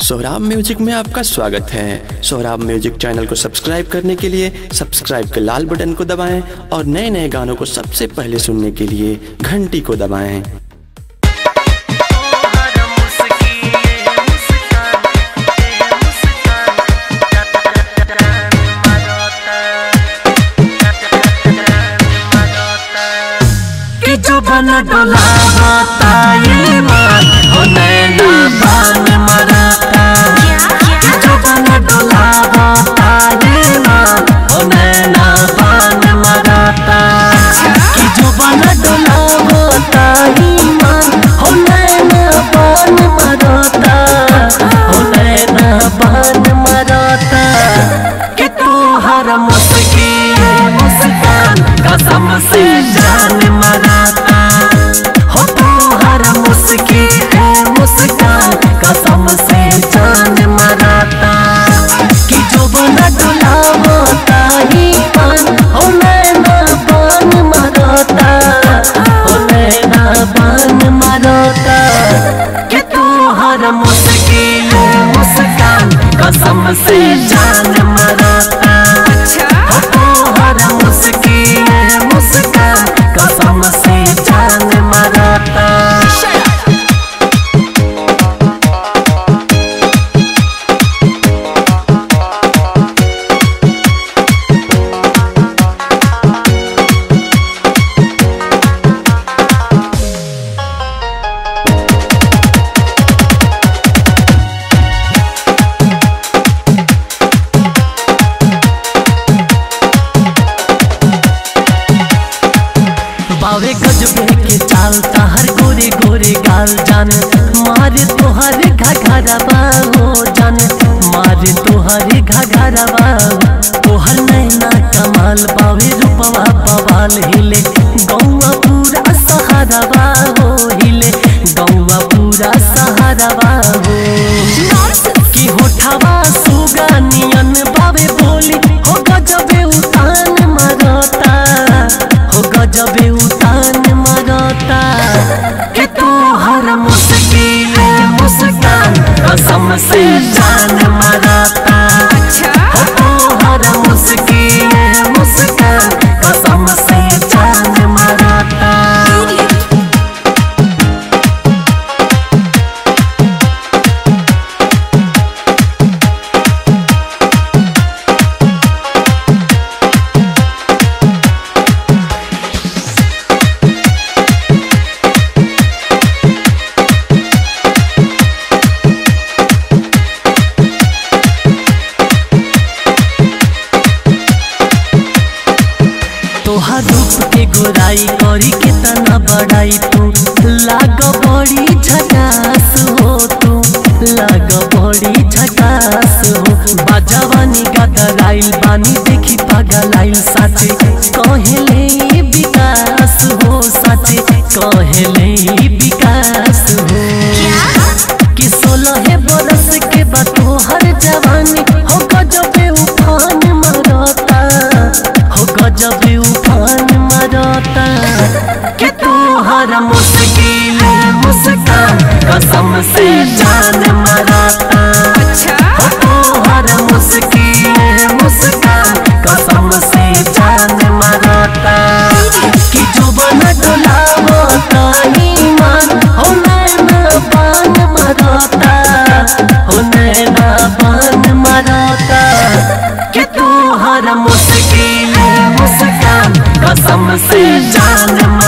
Sohrab music में आपका स्वागत है। सोहराब म्यूजिक चैनल को सब्सक्राइब करने के लिए सब्सक्राइब के लाल बटन को दबाएं और नए नए गानों को सबसे पहले सुनने के लिए घंटी को दबाएं। जो बना डोला बताइए मान हो नैना बान मराता। जो बना डोला बताइए मान हो नैना बान मराता। कि जो बना डोला बताइए मान हो नैना बान मराता। हो नैना बान मराता। कि तू हर मुस्कान कसम से जान मराता। हो तू हर मुस्कान कसम से जान मराता। कि जो बना डोला बताही पान हो नैना बान मराता। हो नैना बान मराता। कि तू हर मुस्कान कसम से जान मराता। हो तू हर मुस्कान कसम से जान मराता। बावे गजबे के चाल ताहर गोरे गोरे गाल जान मारे तोहर घघरवा हो जान मारे तोहर घघरवा। तोहर नैना कमाल बावे रूपवा बवाल हिले गौवा पूरा सहारवा हो हिले गौवा पूरा सहारवा हो। कि होठवा सुगा नियन बावे बोली हो गजबे उतान मरता। हो गजबे उतान मरता। कि तू हर मुस्कान कसम से जान मराता। हो तू हर मुस्कान कसम से जान मराता। तोहर रूप के गोराई करी कितना बड़ाई तू लाग बड़ी झकास हो। तू लाग बड़ी झकास हो। बाजवानी गदराइल बानी देखी पागलाइल साथे कहले विकास हो। साथे कहले विकास हो। कि 16 बरस के बाद तोहर जवानी हो गजबे उफान मरता। हो गजबे उफान मरता। कि तू हर मुस्कान कसम से जान मराता। हो तू हर मुस्कान कसम से जान मराता। कि जो बना डोला बताही मान हो नैना बान मराता। हो नैना बान मराता। कि तू हर मुस्कान कसम से जान